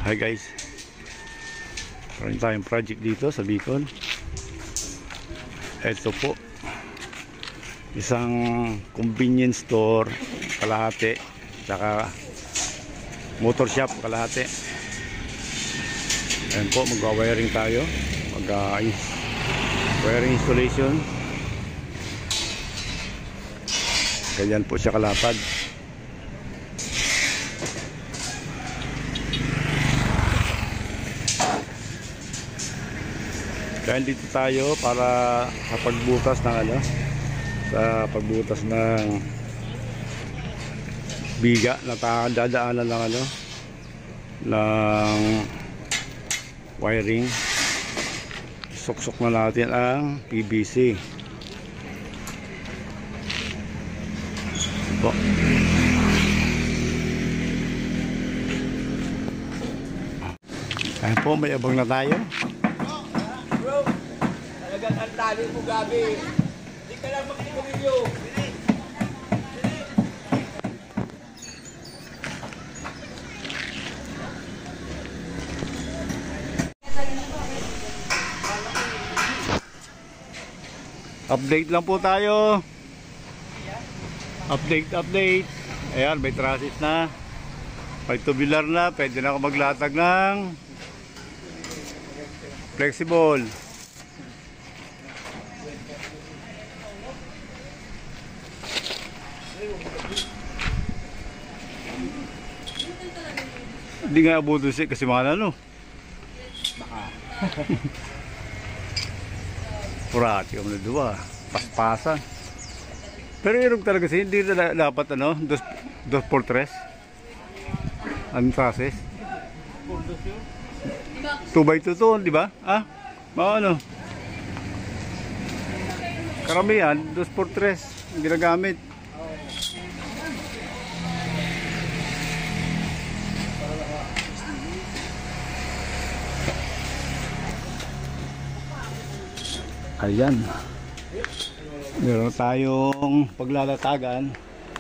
Hi guys, meron tayong project dito sa Bicol. Ito po, isang convenience store kalahati, tsaka motor shop kalahati. Ayan po, magwa-wiring tayo, wiring installation. Ganyan po siya kalapad. Kaya dito tayo para sa pagbutas ng pagbutas ng biga na dadaanan ng ng wiring. Suksok na natin ang PVC. Po. Ayan po, may abang na tayo. Ang tali mo, Gabi. Hindi ka lang makinig-review. Update lang po tayo. Update. Ayan, may trusses na. May tubular na. Pwede na ako maglatag ng flexible. Hindi nga abuto siya kasi mga baka purati yung dua paspasan, pero irog talaga siya. Hindi na dapat 2x3 ang process 2x2 to, di ba? Karamihan 2x3 ang ginagamit. Ayan, meron tayong paglalatagan.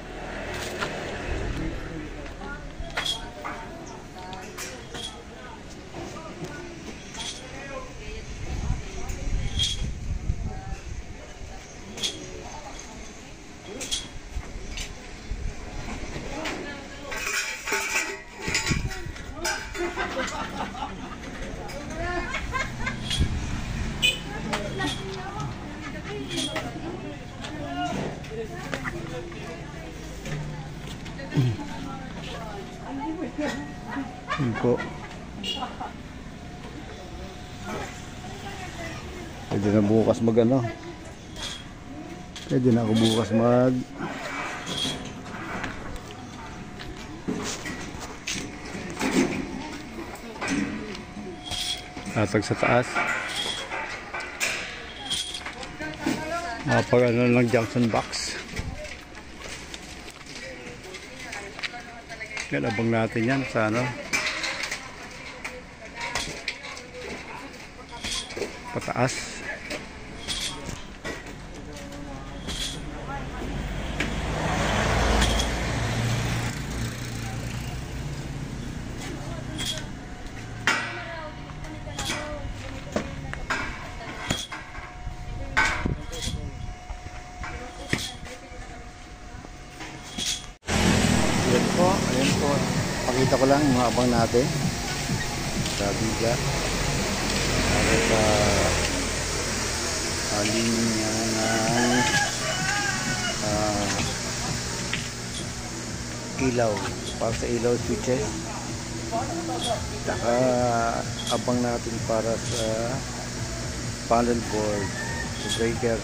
Po. Pwede na bukas pwede na ako bukas latag sa taas. Pag ng junction box. Yan, abang natin yan sa pataas. Ayan po, pakita ko lang mga abang natin sa biga para sa linya ng ilaw, para sa ilaw switches. Saka abang natin para sa panel board, sa breaker.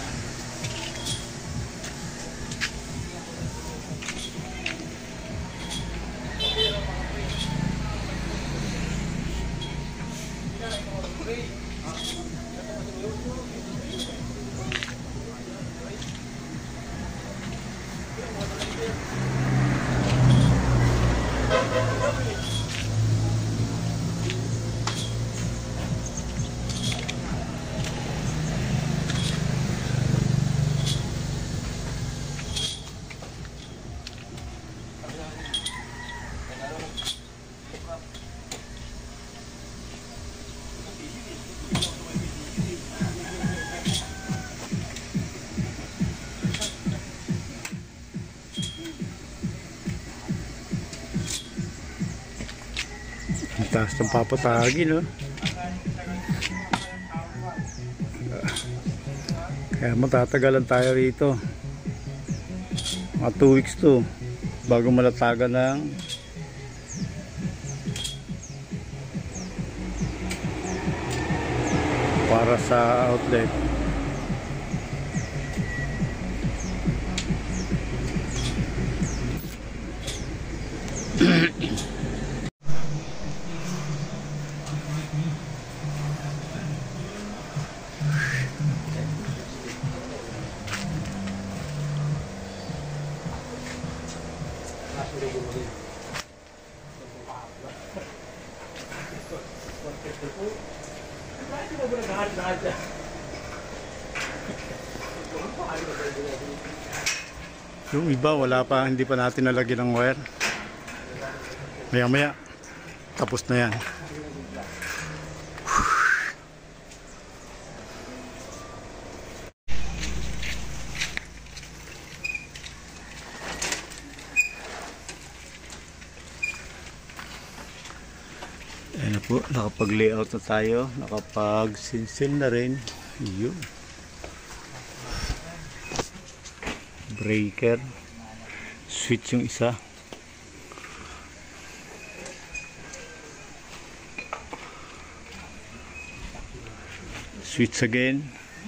Taas ng papatagin, no? Kaya matatagalan tayo rito. Mga 2 weeks to bago malatagan ng para sa outlet. Yung iba wala pa, hindi pa natin nalagyan ng wire. Maya maya tapos na yan. Ayan na po, nakapag-layout na tayo, nakapag-sinsil na rin. Yun. Breaker. Switch yung isa. Switch again.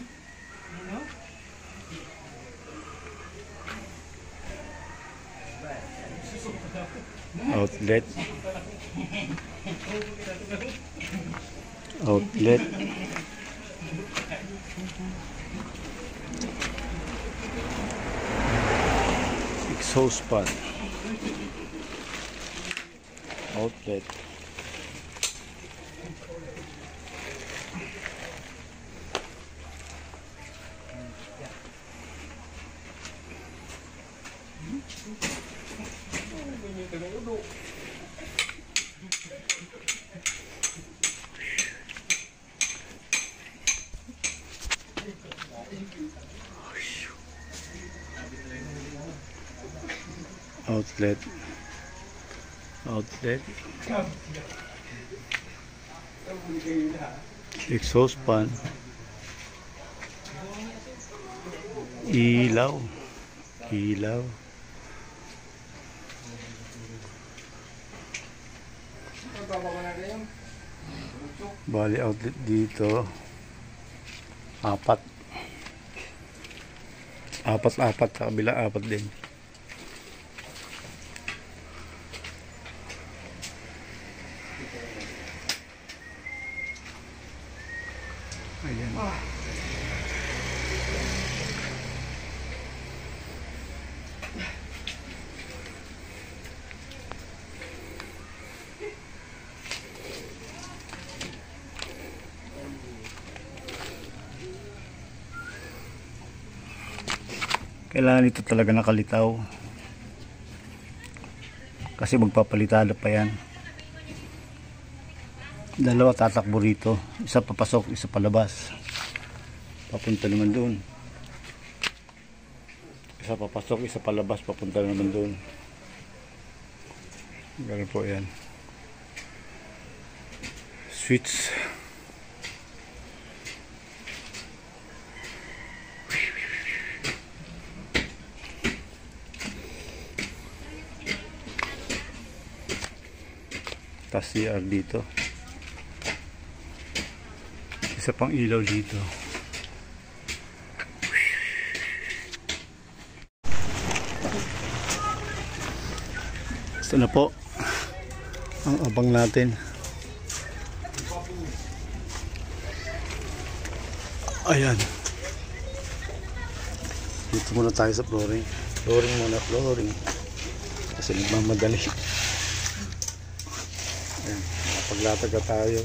Outlet. Outlet. Exhaust fan. Outlet. Outlet. Outlet. Exhaust fan. Ilaw. Ilaw. Bali outlet dito. Apat. Apat sa kabila, apat din. Ayan. Kailangan ito talaga nakalitaw kasi magpapalitada pa yan. Dalawa tatakbo rito, isa papasok, isa palabas, papunta naman doon. Isa papasok, isa palabas, papunta naman doon. Ganun po yan. Switch. Tas CR dito. Isa pang ilaw dito. Ito na po ang abang natin. Ayan. Dito muna tayo sa flooring. Flooring muna, flooring. Kasi nagmamadali. Ayan. Paglatag na tayo.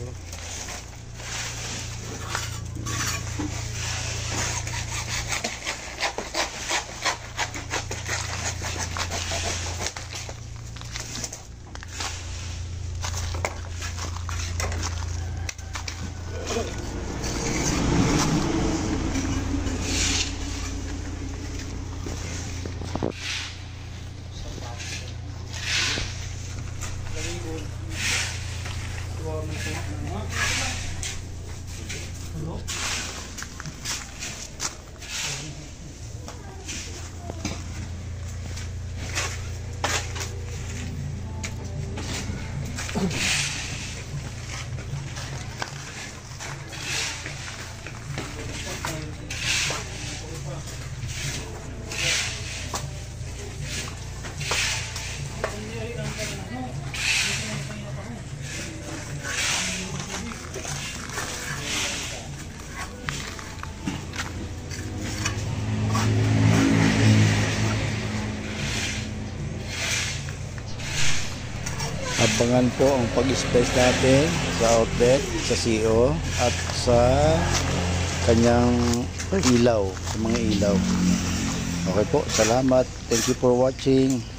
Abangan po ang pag-space natin sa outlet, sa CO at sa kanyang ilaw, sa mga ilaw. Okay po, salamat. Thank you for watching.